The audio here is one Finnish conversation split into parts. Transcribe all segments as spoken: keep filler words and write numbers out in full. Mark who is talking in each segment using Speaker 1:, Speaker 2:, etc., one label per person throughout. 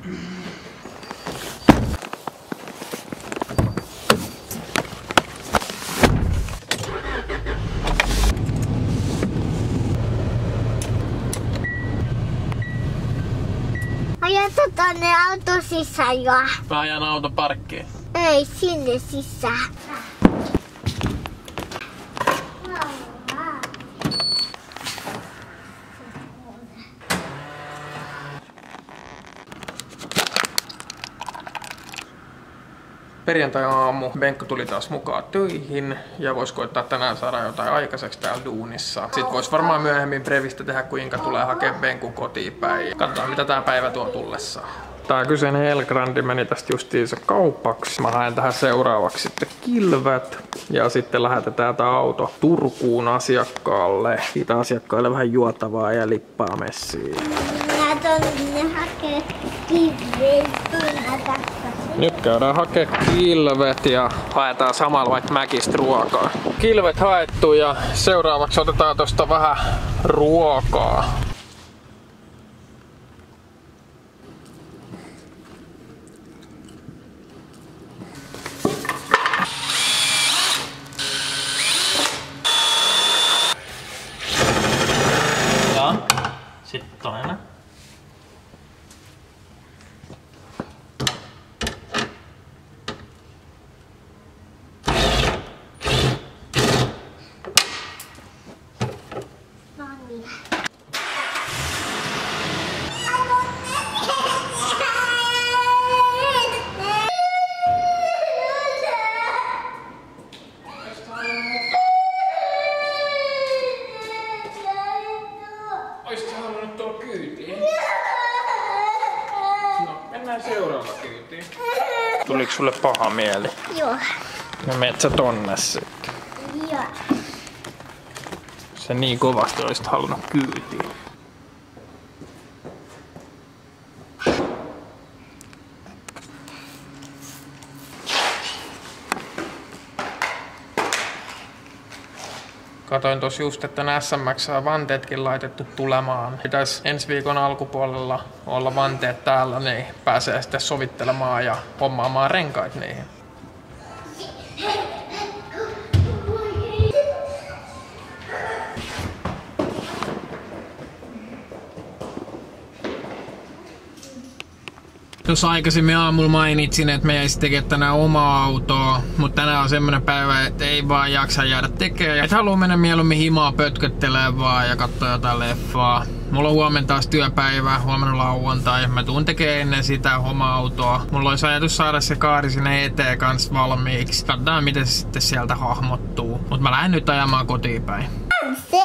Speaker 1: Ajatte tonne auton sisään jo.
Speaker 2: Mä ajan auton parkkiin.
Speaker 1: Ei, sinne sisään.
Speaker 2: Perjantai-aamu. Benkku tuli taas mukaan töihin ja vois koittaa tänään saada jotain aikaiseksi täällä duunissa. Sitten vois varmaan myöhemmin brevistä tehdä, kun Inka tulee hakemaan Benkun kotiin päin. Katsotaan mitä tää päivä tuo tullessaan. Tää kyseinen El Grandi meni tästä justiinsa kaupaksi. Mä haen tähän seuraavaksi sitten kilvet. Ja sitten lähetetään tää auto Turkuun asiakkaalle. Siitä asiakkaille vähän juotavaa ja lippaa messiin.
Speaker 1: Mä tonne hakee kilvet.
Speaker 2: Nyt käydään hakee kilvet ja haetaan samalla vaikka Mäkistä ruokaa. Kilvet haettu ja seuraavaksi otetaan tosta vähän ruokaa. Ja sitten toinen. Oisit halunnut tuolla kyytiin? No, mennään seuraavaan kyytiin. Tuliko sulle paha mieli?
Speaker 1: Joo.
Speaker 2: No meet sä tonne sitten.
Speaker 1: Joo.
Speaker 2: Sä niin kovasti olisit halunnut kyytiin. Katoin tossa just, että S M X on vanteetkin laitettu tulemaan. Pitäis ensi viikon alkupuolella olla vanteet täällä, niin pääsee sitten sovittelemaan ja hommaamaan renkaat niihin. Tuossa aikaisemmin aamulla mainitsin, että me jäisi tekemään tänään omaa autoa, mutta tänään on semmonen päivä, että ei vaan jaksa jäädä tekemään. Et haluu mennä mieluummin himaa pötköttelemään vaan ja katsoa jotain leffaa. Mulla on huomenna taas työpäivä, huomenna lauantai. Mä tuun tekemään ennen sitä omaa autoa. Mulla olisi ajatus saada se kaari sinne eteen kanssa valmiiksi. Katsotaan miten se sitten sieltä hahmottuu. Mut mä lähden nyt ajamaan kotiin päin.
Speaker 1: Se.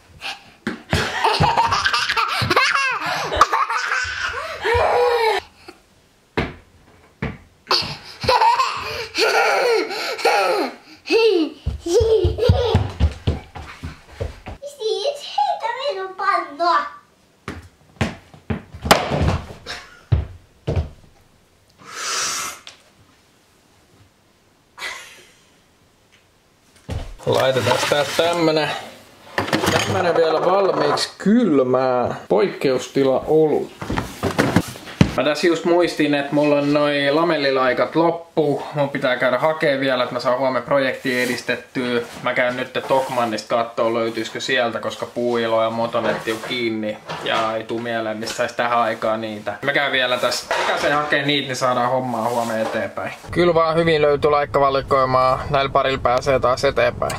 Speaker 2: Laitetaan tää tämmönen, tämmönen vielä valmiiksi kylmää poikkeustila olut. Mä tässä just muistin, että mulla on noi lamellilaikat loppu. Mun pitää käydä hakee vielä, että mä saan huomenna projektia edistettyä. Mä käyn nyt Tokmannista kattoo löytyisikö sieltä, koska puuilo ja motonetti on kiinni. Ja ei tuu mieleen, mistä sais tähän aikaan niitä. Mä käyn vielä tässä ikäisen hakee niitä, niin saadaan hommaa huomenna eteenpäin. Kyllä vaan hyvin löytyy laikkavalikoimaa. Näillä parilla pääsee taas eteenpäin.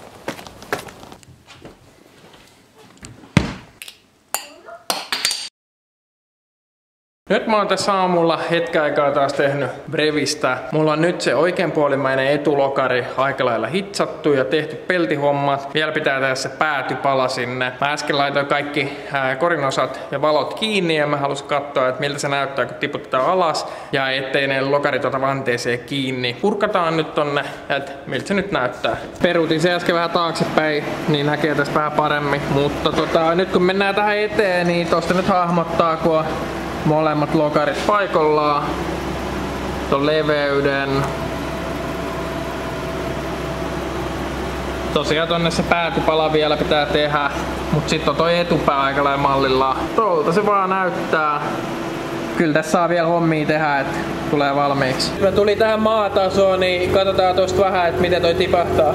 Speaker 2: Nyt mä oon tässä aamulla hetken aikaa taas tehnyt brevistä. Mulla on nyt se oikeanpuolimmainen etulokari aika lailla hitsattu ja tehty peltihommat. Vielä pitää tehdä se päätypala sinne. Mä äsken laitoin kaikki ää, korinosat ja valot kiinni ja mä halusin katsoa, että miltä se näyttää kun tiputetaan alas. Ja ettei ne lokarit ota vanteeseen kiinni. Purkataan nyt tonne, että miltä se nyt näyttää. Peruutin se äsken vähän taaksepäin, niin näkee tästä vähän paremmin. Mutta tota, nyt kun mennään tähän eteen, niin tosta nyt hahmottaa, kun on molemmat lokarit paikallaan. Ton leveyden. Tosiaan tonne se päätypala vielä pitää tehdä. Mut sit on toi etupää aika lailla mallillaan. Tuolta se vaan näyttää. Kyllä tässä saa vielä hommia tehdä, että tulee valmiiksi. Mä tuli tähän maatasoon, niin katsotaan tosta vähän, että miten toi tipahtaa.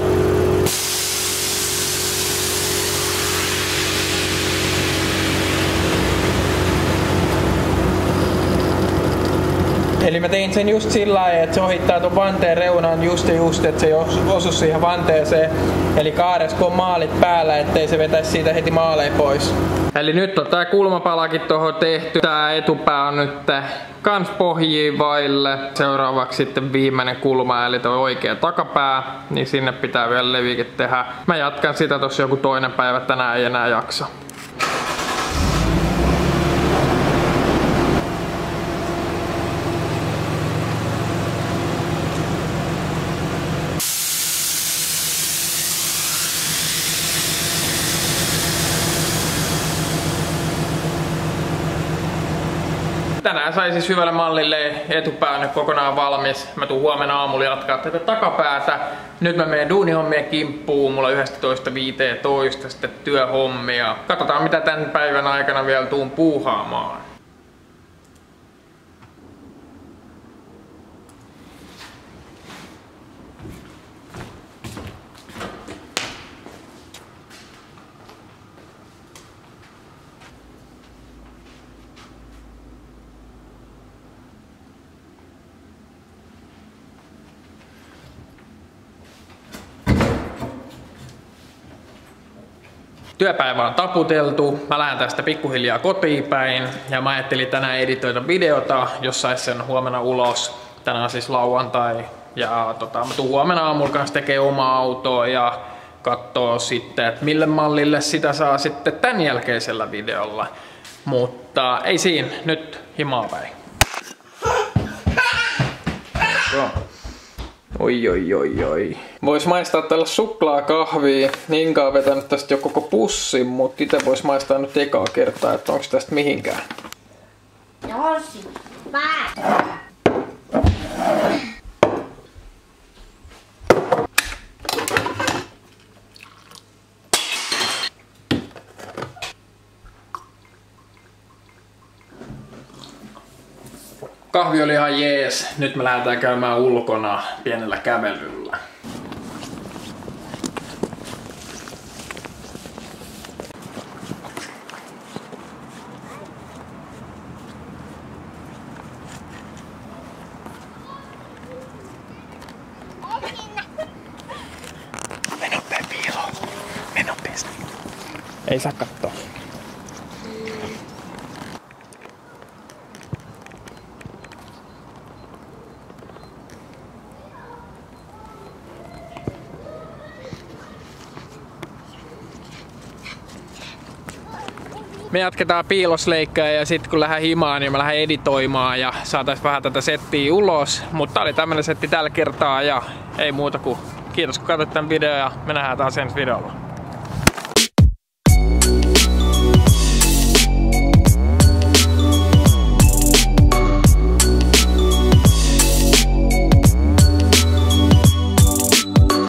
Speaker 2: Eli mä tein sen just sillä lailla, että se ohittaa ton vanteen reunan just ja just, että se ei osu siihen vanteeseen. Eli kaares kun on maalit päällä, ettei se vetäisi siitä heti maaleen pois. Eli nyt on tää kulmapalakin tohon tehty. Tää etupää on nyt kans pohjia vaille. Seuraavaksi sitten viimeinen kulma, eli toi oikea takapää. Niin sinne pitää vielä levike tehdä. Mä jatkan sitä tossa joku toinen päivä, tänään ei enää jaksa. Tänään sai siis hyvälle mallille etupää nyt kokonaan valmis. Mä tuun huomenna aamulla jatkaa tätä takapäätä. Nyt mä menen duunihommien kimppuun. Mulla on yksitoista viisitoista sitten työhommia. Katsotaan mitä tän päivän aikana vielä tuun puuhaamaan. Työpäivä on taputeltu, mä lähden tästä pikkuhiljaa kotiin päin ja mä ajattelin tänään editoida videota, jos sais sen huomenna ulos. Tänään on siis lauantai ja tota, mä tuun huomenna aamulla kanssa tekee omaa autoa ja katsoo sitten, että mille mallille sitä saa sitten tän jälkeisellä videolla. Mutta ei siinä, nyt himaa päin. Oi oi oi oi. Vois maistaa tällä suklaakahvia. Ninka on vetänyt tästä jo koko pussin, mutta itse vois maistaa nyt ekaa kertaa, että onks tästä mihinkään.
Speaker 1: Nosi, vai.
Speaker 2: Kahvi oli ihan jees. Nyt me lähdetään käymään ulkona pienellä kävelyllä. Mene nopea piiloon. Mene nopeasti. Ei saa katsoa. Me jatketaan piilosleikkaa ja sitten kun lähdän himaan, niin mä lähden editoimaan ja saatais vähän tätä settiä ulos. Mutta tää oli tämmönen setti tällä kertaa ja ei muuta kuin kiitos kun katsoit tämän videon ja me nähdään taas ensi videolla.